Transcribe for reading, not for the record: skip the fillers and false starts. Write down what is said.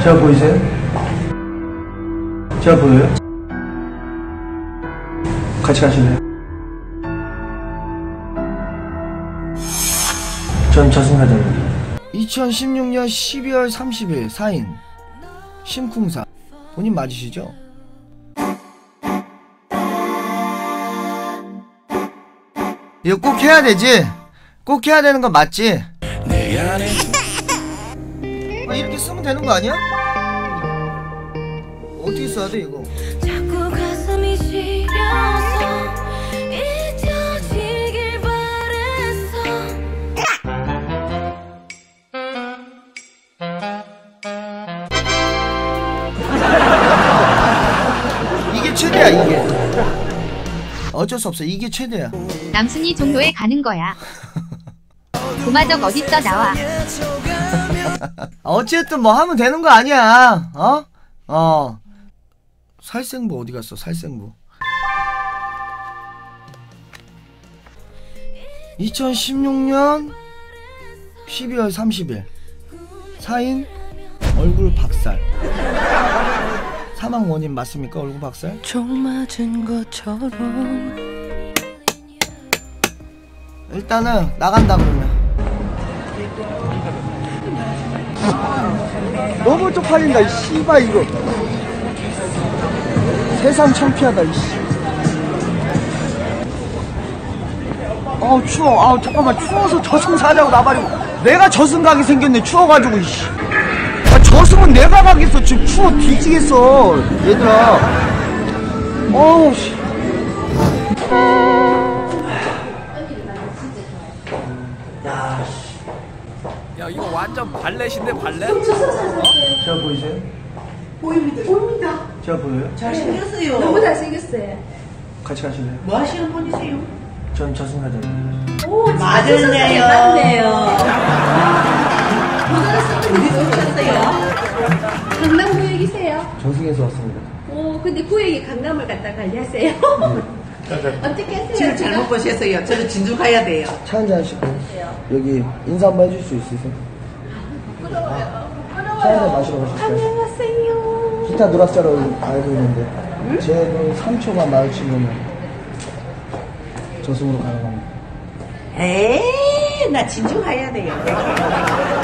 제가 보이세요? 제가 보여요? 같이 가실래요? 전 저승사자입니다. 2016년 12월 30일 4인 심쿵사 본인 맞으시죠? 이거 꼭 해야 되지? 꼭 해야 되는 건 맞지? 이렇게 쓰면 되는 거 아니야? 어떻게 써야 돼 이거? 자꾸 가슴이 시려서 잊혀지길 바랬어. 이게 최대야 이게. 어쩔 수 없어 이게 최대야. 남순이 정도에 가는 거야. 도마적 어딨어 나와. 어쨌든 뭐 하면 되는 거 아니야. 살생부 어디 갔어? 살생부. 2016년 12월 30일 4인 얼굴 박살. 사망 원인 맞습니까? 얼굴 박살? 총 맞은 것처럼. 일단은 나간다 그러면. 너무 쪽팔린다 이 씨발 이거. 세상 창피하다 이씨. 추워. 잠깐만 추워서 저승사자고 나발이고. 내가 저승 가게 생겼네 추워가지고 이씨. 저승은 내가 가겠어 지금 추워 뒤지겠어 얘들아. 씨. 야 이거 완전 발렛인데 발렛? 제가 보이세요? 보입니다. 제가 보여요? 잘생겼어요. 너무 잘생겼어요. 같이 가실래요? 뭐 하시는 분이세요? 전 저승사자입니다. 오, 맞았네요. 맞네요. 어디서 오셨어요? 강남 구역이세요? 저승에서 왔습니다. 오, 근데 구역이 강남을 갖다 관리하세요? 어떻게 하세요? 지금 잘못 보셨어요. 저는 진주 가야 돼요. 차 한잔 하시고 여기 인사 한번 해줄 수 있으세요? 부러워요. 차 한잔 마시러 가실까요? 안녕하세요. 기타 누락자로 알고 있는데 제 3초가 마주치면 저승으로 가는 겁니다. 에이, 나 진주 가야 돼요.